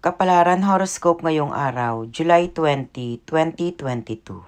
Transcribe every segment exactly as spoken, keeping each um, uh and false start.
Kapalaran Horoscope ngayong araw, July twentieth, twenty twenty-two.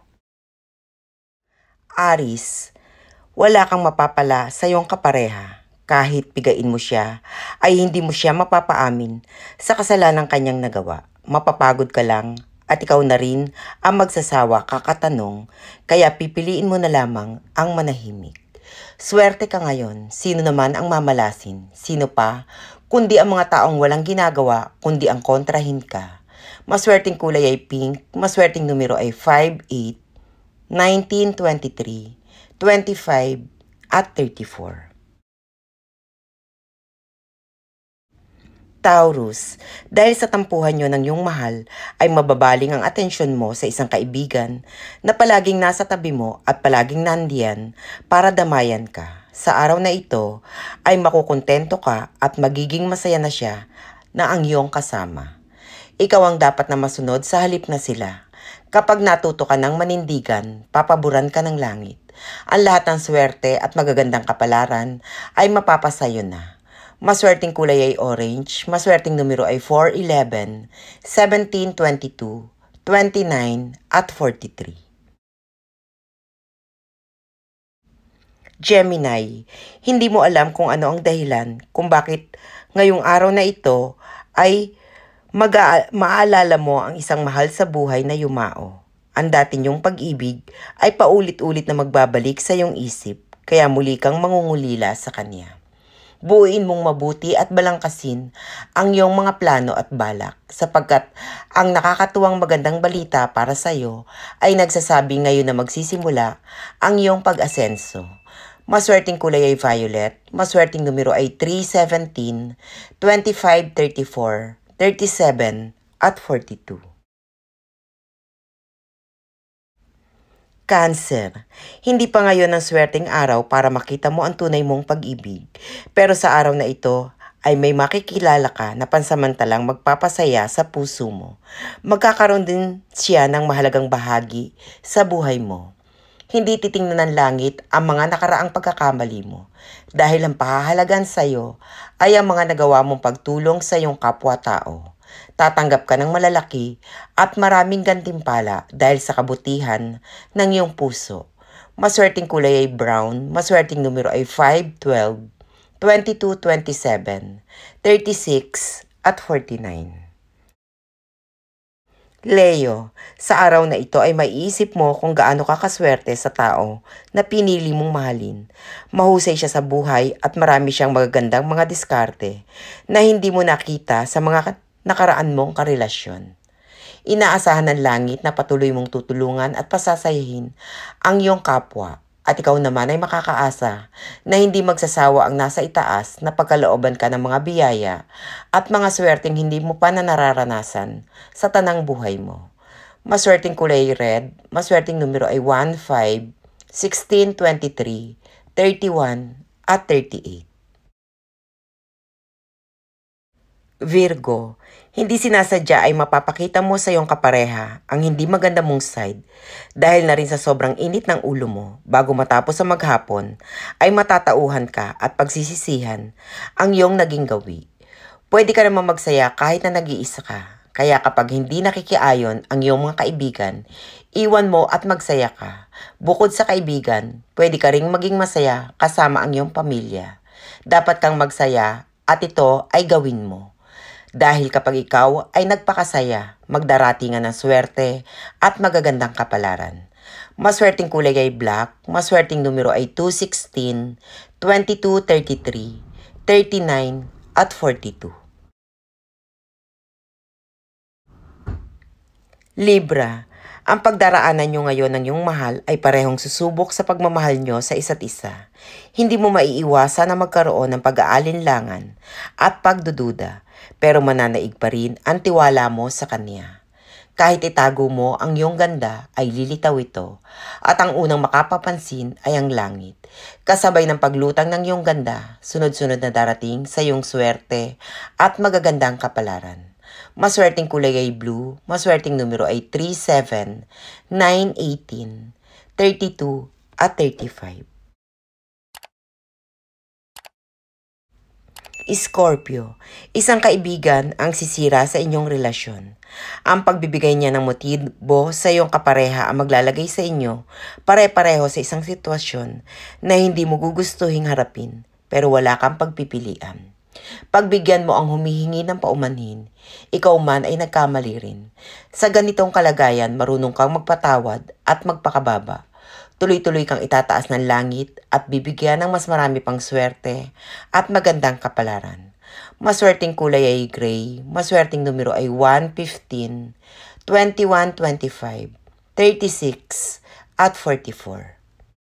Aris, wala kang mapapala sa iyong kapareha. Kahit pigain mo siya, ay hindi mo siya mapapaamin sa kasalanang kanyang nagawa. Mapapagod ka lang at ikaw na rin ang magsasawa kakatanong, kaya pipiliin mo na lamang ang manahimik. Swerte ka ngayon, sino naman ang mamalasin? Sino pa? Kundi ang mga taong walang ginagawa, kundi ang kontrahin ka. Maswerteng kulay ay pink, maswerteng numero ay five, eight, nineteen, twenty-three, twenty-five, at thirty-four. Taurus, dahil sa tampuhan nyo ng iyong mahal, ay mababaling ang atensyon mo sa isang kaibigan na palaging nasa tabi mo at palaging nandiyan para damayan ka. Sa araw na ito ay makukontento ka at magiging masaya na siya na ang iyong kasama. Ikaw ang dapat na masunod sa halip na sila. Kapag natuto ka ng manindigan, papaburan ka ng langit. Ang lahat ng swerte at magagandang kapalaran ay mapapasayo na. Maswerteng kulay ay orange, maswerteng numero ay four, eleven, seventeen, twenty-two, twenty-nine, at forty-three. Gemini, hindi mo alam kung ano ang dahilan kung bakit ngayong araw na ito ay mag- maaalala mo ang isang mahal sa buhay na yumao. Ang dati niyong pag-ibig ay paulit-ulit na magbabalik sa iyong isip, kaya muli kang mangungulila sa kanya. Buuin mong mabuti at balangkasin ang iyong mga plano at balak sapagkat ang nakakatuwang magandang balita para sa iyo ay nagsasabi ngayon na magsisimula ang iyong pag-asenso. Maswerteng kulay ay violet, maswerteng numero ay three, seventeen, twenty-five, thirty-four, thirty-seven, at forty-two. Cancer, hindi pa ngayon ang swerteng araw para makita mo ang tunay mong pag-ibig. Pero sa araw na ito ay may makikilala ka na pansamantalang magpapasaya sa puso mo. Magkakaroon din siya ng mahalagang bahagi sa buhay mo. Hindi titingnan ng langit ang mga nakaraang pagkakamali mo dahil ang pahahalagan sa iyo ay ang mga nagawa mong pagtulong sa iyong kapwa-tao. Tatanggap ka ng malalaki at maraming gantimpala dahil sa kabutihan ng iyong puso. Maswerteng kulay ay brown, maswerteng numero ay five, twelve, twenty-two, twenty-seven, thirty-six, at forty-nine. Leo, sa araw na ito ay maiisip mo kung gaano ka kaswerte sa tao na pinili mong mahalin. Mahusay siya sa buhay at marami siyang magagandang mga diskarte na hindi mo nakita sa mga nakaraan mong karelasyon. Inaasahan ng langit na patuloy mong tutulungan at pasasayahin ang iyong kapwa at ikaw naman ay makakaasa na hindi magsasawa ang nasa itaas na pagkalooban ka ng mga biyaya at mga swerteng hindi mo pa na nararanasan sa tanang buhay mo. Maswerteng kulay red, maswerteng numero ay one, five, sixteen, twenty-three, thirty-one, at thirty-eight. Virgo, hindi sinasadya ay mapapakita mo sa iyong kapareha ang hindi maganda mong side dahil na rin sa sobrang init ng ulo mo bago matapos sa maghapon ay matatauhan ka at pagsisisihan ang iyong naging gawi. Pwede ka naman magsaya kahit na nag-iisa ka. Kaya kapag hindi nakikiayon ang iyong mga kaibigan, iwan mo at magsaya ka. Bukod sa kaibigan, pwede ka ring maging masaya kasama ang iyong pamilya. Dapat kang magsaya at ito ay gawin mo. Dahil kapag ikaw ay nagpakasaya, magdaratingan ng swerte at magagandang kapalaran. Maswerteng kulay ay black, maswerteng numero ay two, sixteen, twenty-two, thirty-three, thirty-nine, at forty-two. Libra, ang pagdaraanan nyo ngayon ng iyong mahal ay parehong susubok sa pagmamahal nyo sa isa't isa. Hindi mo maiiwasan na magkaroon ng pag-aalinlangan at pagdududa, pero mananaig pa rin ang tiwala mo sa kanya. Kahit itago mo ang iyong ganda ay lilitaw ito at ang unang makapapansin ay ang langit. Kasabay ng paglutang ng iyong ganda, sunod-sunod na darating sa iyong swerte at magagandang kapalaran. Maswerteng kulay ay blue, maswerteng numero ay three, seven, nine, eighteen, thirty-two, at thirty-five. Scorpio, isang kaibigan ang sisira sa inyong relasyon. Ang pagbibigay niya ng motibo sa iyong kapareha ang maglalagay sa inyo pare-pareho sa isang sitwasyon na hindi mo gugustuhing harapin pero wala kang pagpipilian. Pagbigyan mo ang humihingi ng paumanhin, ikaw man ay nagkamali rin. Sa ganitong kalagayan, marunong kang magpatawad at magpakababa. Tuloy-tuloy kang itataas ng langit at bibigyan ng mas marami pang swerte at magandang kapalaran. Maswerteng kulay ay gray, maswerteng numero ay one, fifteen, twenty-one, twenty-five, thirty-six, at forty-four.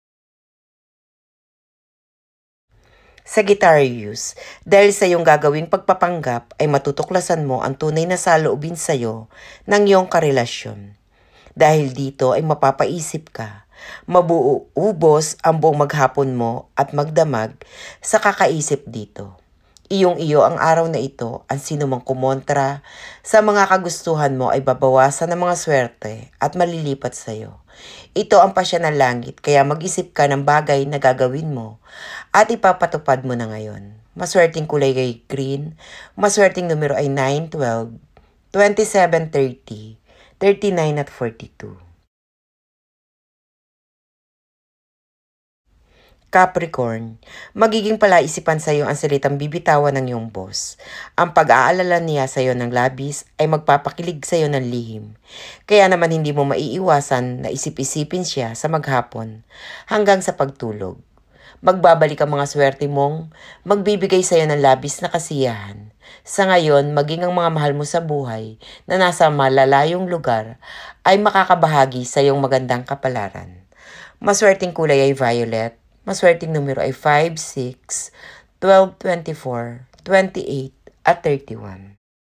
Sagittarius, dahil sa iyong gagawing pagpapanggap ay matutuklasan mo ang tunay na saloobin sa iyo ng iyong karelasyon. Dahil dito ay mapapaisip ka, mabuubos ang buong maghapon mo at magdamag sa kakaisip dito. Iyong iyo ang araw na ito, ang sinumang kumontra sa mga kagustuhan mo ay babawasan ng mga swerte at malilipat sa iyo. Ito ang pasya ng langit, kaya mag-isip ka ng bagay na gagawin mo at ipapatupad mo na ngayon. Maswerteng kulay ay green, maswerteng numero ay nine, twelve, twenty-seven, thirty, thirty-nine at forty-two. Capricorn, magiging palaisipan sa iyo ang salitang bibitawan ng iyong boss. Ang pag-aalala niya sa iyo ng labis ay magpapakilig sa iyo ng lihim. Kaya naman hindi mo maiiwasan na isip-isipin siya sa maghapon hanggang sa pagtulog. Magbabalik ang mga swerte mong magbibigay sa iyo ng labis na kasiyahan. Sa ngayon, maging ang mga mahal mo sa buhay na nasa malalayong lugar ay makakabahagi sa iyong magandang kapalaran. Maswerteng kulay ay violet. Maswerteng numero ay five, six, twelve, twenty-four, twenty-eight, at thirty-one.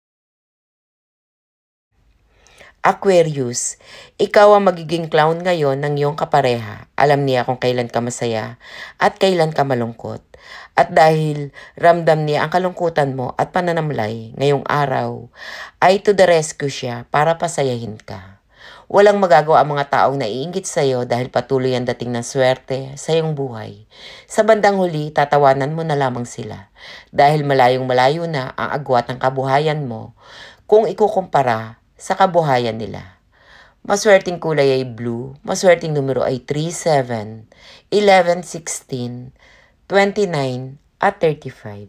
Aquarius, ikaw ang magiging clown ngayon ng iyong kapareha. Alam niya kung kailan ka masaya at kailan ka malungkot. At dahil ramdam niya ang kalungkutan mo at pananamlay ngayong araw, ay to the rescue siya para pasayahin ka. Walang magagawa ang mga taong naiinggit sa iyo dahil patuloy ang dating ng swerte sa iyong buhay. Sa bandang huli, tatawanan mo na lamang sila dahil malayong malayo na ang agwat ng kabuhayan mo kung ikukumpara sa kabuhayan nila. Maswerteng kulay ay blue, maswerteng numero ay three, seven, eleven, sixteen, twenty-nine, at thirty-five.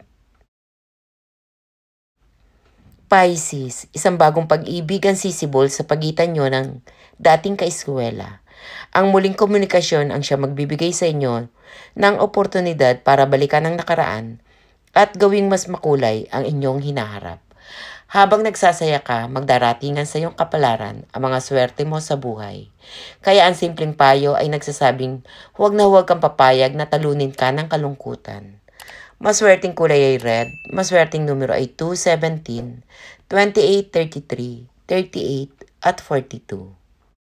Pisces, isang bagong pag-ibig ang sisibol sa pagitan nyo ng dating kaeskwela. Ang muling komunikasyon ang siya magbibigay sa inyo ng oportunidad para balikan ang nakaraan at gawing mas makulay ang inyong hinaharap. Habang nagsasaya ka, magdaratingan sa iyong kapalaran ang mga swerte mo sa buhay. Kaya ang simpleng payo ay nagsasabing huwag na huwag kang papayag na talunin ka ng kalungkutan. Maswerteng kulay ay red, maswerteng numero ay two, seventeen, twenty-eight, thirty-three, thirty-eight, at forty-two.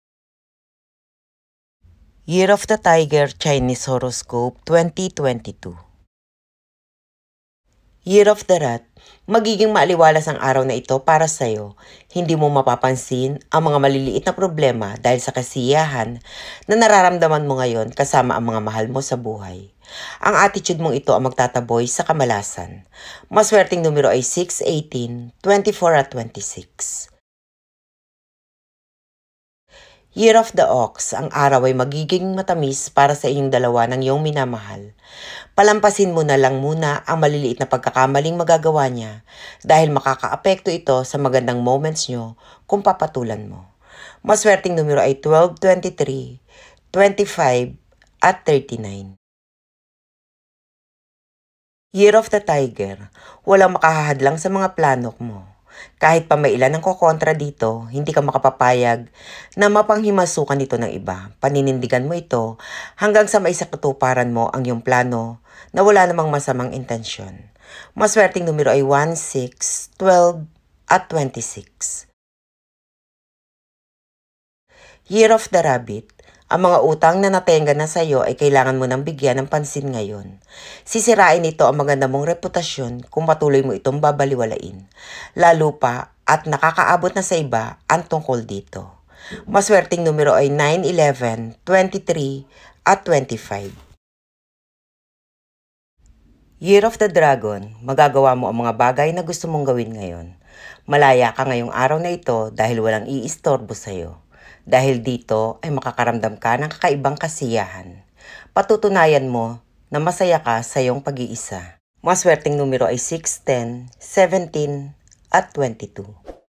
Year of the Tiger Chinese Horoscope twenty twenty-two. Year of the Rat, magiging maaliwalas ang araw na ito para sa iyo. Hindi mo mapapansin ang mga maliliit na problema dahil sa kasiyahan na nararamdaman mo ngayon kasama ang mga mahal mo sa buhay. Ang attitude mong ito ang magtataboy sa kamalasan. Maswerteng numero ay six, eighteen, twenty-four, at twenty-six. Year of the Ox, ang araw ay magiging matamis para sa inyong dalawa ng iyong minamahal. Palampasin mo na lang muna ang maliliit na pagkakamaling magagawa niya dahil makakaapekto ito sa magandang moments nyo kung papatulan mo. Maswerteng numero ay twelve, twenty-three, twenty-five, at thirty-nine. Year of the Tiger, walang makahahadlang sa mga plano mo. Kahit pa may ilan ang kokontra dito, hindi ka makapapayag na mapanghimasukan ito ng iba. Paninindigan mo ito hanggang sa maisakatuparan mo ang iyong plano na wala namang masamang intensyon. Maswerteng numero ay one, six, twelve, at twenty-six. Year of the Rabbit, ang mga utang na natenga na sa iyo ay kailangan mo nang bigyan ng pansin ngayon. Sisirain ito ang maganda mong reputasyon kung patuloy mo itong babaliwalain. Lalo pa at nakakaabot na sa iba ang tungkol dito. Maswerteng numero ay nine, eleven, twenty-three, at twenty-five. Year of the Dragon, magagawa mo ang mga bagay na gusto mong gawin ngayon. Malaya ka ngayong araw na ito dahil walang iistorbo sa'yo. Dahil dito ay makakaramdam ka ng kakaibang kasiyahan. Patutunayan mo na masaya ka sa iyong pag-iisa. Maswerteng numero ay six, ten, seventeen at twenty-two.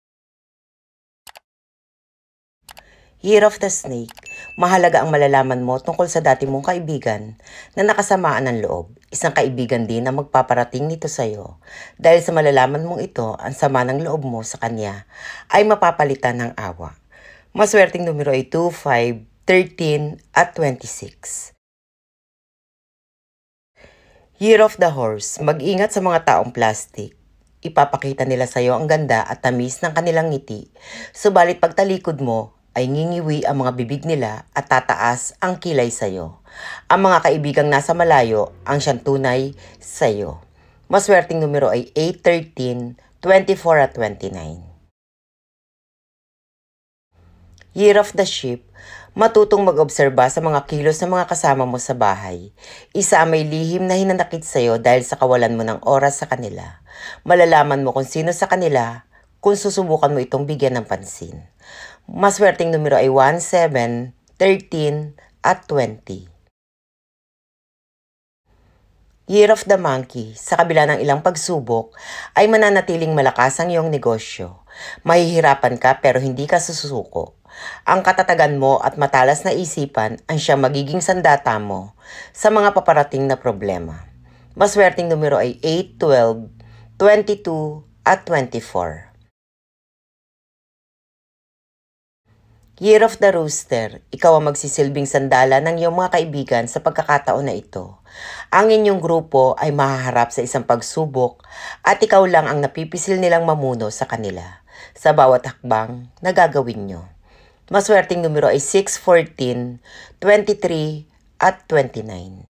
Year of the Snake, mahalaga ang malalaman mo tungkol sa dati mong kaibigan na nakasamaan ng loob. Isang kaibigan din na magpaparating nito sa iyo. Dahil sa malalaman mong ito, ang sama ng loob mo sa kanya ay mapapalitan ng awa. Maswerteng numero ay two, five, thirteen at twenty-six. Year of the Horse, mag-ingat sa mga taong plastic. Ipapakita nila sa iyo ang ganda at tamis ng kanilang ngiti. Subalit pagtalikod mo, ay ngingiwi ang mga bibig nila at tataas ang kilay sa'yo. Ang mga kaibigang nasa malayo ang siyang tunay sa'yo. Maswerteng numero ay eight, thirteen, twenty-four at twenty-nine. Year of the Sheep, matutong mag-obserba sa mga kilos ng mga kasama mo sa bahay. Isa ang may lihim na hinanakit sa'yo dahil sa kawalan mo ng oras sa kanila. Malalaman mo kung sino sa kanila kung susubukan mo itong bigyan ng pansin. Maswerteng numero ay one, seven, thirteen at twenty. Year of the Monkey, sa kabila ng ilang pagsubok, ay mananatiling malakas ang iyong negosyo. Mahihirapan ka pero hindi ka susuko. Ang katatagan mo at matalas na isipan ang siyang magiging sandata mo sa mga paparating na problema. Maswerteng numero ay eight, twelve, twenty-two at twenty-four. Year of the Rooster, ikaw ang magsisilbing sandala ng iyong mga kaibigan sa pagkakataon na ito. Ang inyong grupo ay mahaharap sa isang pagsubok at ikaw lang ang napipisil nilang mamuno sa kanila sa bawat hakbang na gagawin nyo. Maswerteng numero ay six, fourteen, twenty-three at twenty-nine.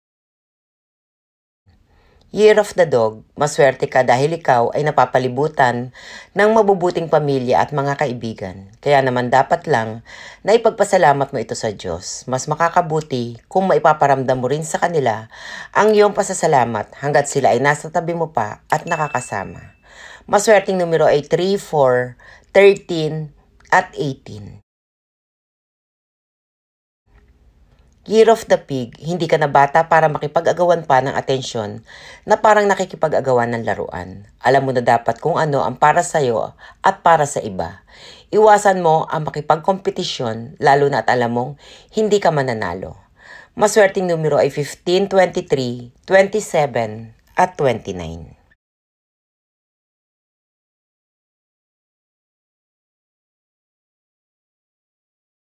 Year of the Dog, maswerte ka dahil ikaw ay napapalibutan ng mabubuting pamilya at mga kaibigan. Kaya naman dapat lang na ipagpasalamat mo ito sa Diyos. Mas makakabuti kung maipaparamdam mo rin sa kanila ang iyong pasasalamat hanggat sila ay nasa tabi mo pa at nakakasama. Maswerteng numero ay three, four, thirteen at eighteen. Year of the Pig, hindi ka na bata para makipag-agawan pa ng atensyon na parang nakikipag-agawan ng laruan. Alam mo na dapat kung ano ang para sa'yo at para sa iba. Iwasan mo ang makipag-kompetisyon lalo na at alam mong hindi ka mananalo. Maswerteng numero ay fifteen, twenty-three, twenty-seven at twenty-nine.